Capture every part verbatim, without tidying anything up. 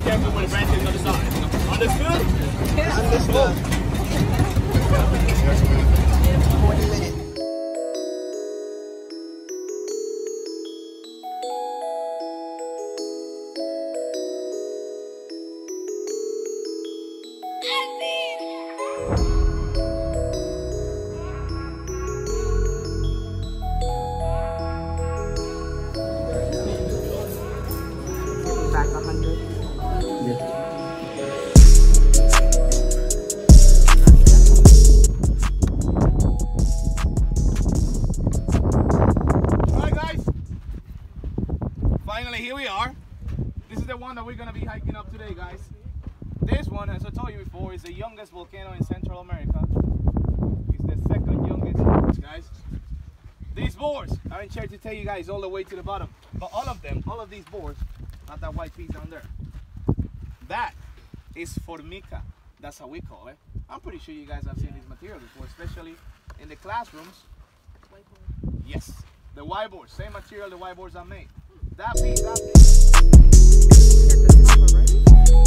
careful with the branches on the side. Understood? Yeah. Understood. forty minutes. Back a hundred. Yeah. Finally, here we are. This is the one that we're going to be hiking up today, guys. This one, as I told you before, is the youngest volcano in Central America. It's the second youngest, guys. These boards, I ain't here to take you guys all the way to the bottom, but all of them, all of these boards, not that white piece down there. That is formica. That's how we call it. I'm pretty sure you guys have seen this material before, especially in the classrooms. Whiteboard. Yes, the whiteboards, same material the whiteboards are made. That piece, that piece. You got the top already?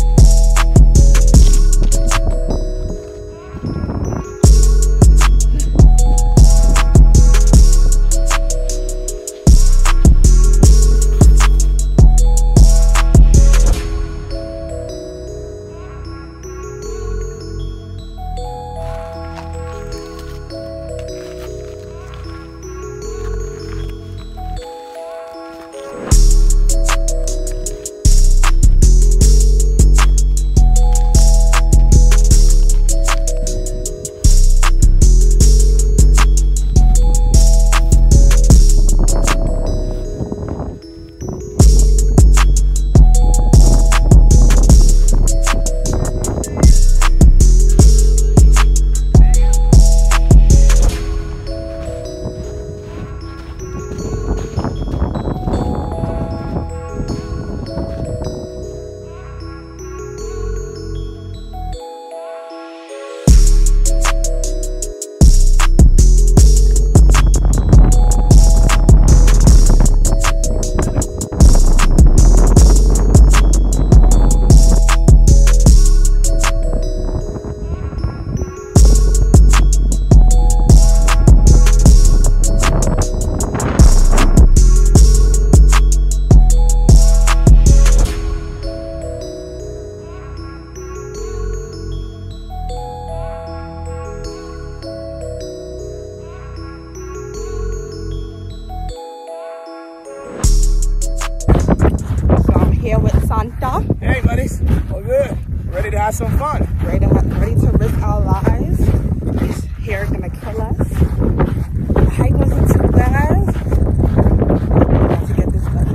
Hey buddies, all good. Ready to have some fun. Ready to, have, ready to risk our lives. This hair gonna kill us. The hike wasn't too bad. Got to get this done.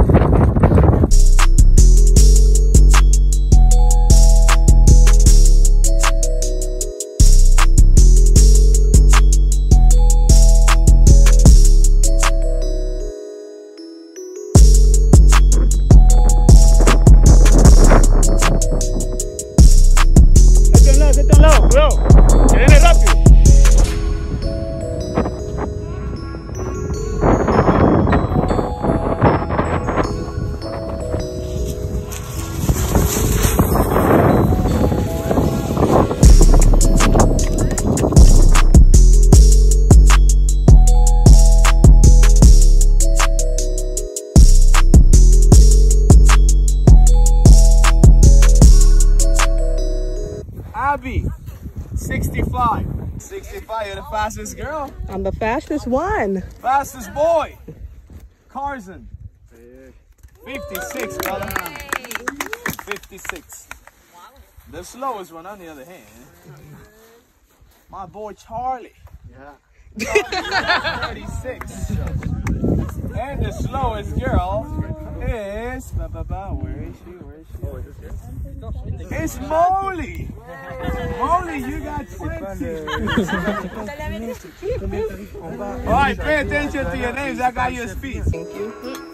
sixty-five. sixty-five, you're the fastest girl. I'm the fastest one. Fastest boy. Carson. fifty-six, brother. fifty-six. The slowest one, on the other hand, my boy Charlie. Yeah. thirty-six. And the slowest girl is, ba, ba, ba, where is she? Where is she? Oh, is this it? It's Molly. Molly, you got twenty. All right, pay attention to your names. I got your speed. Thank you.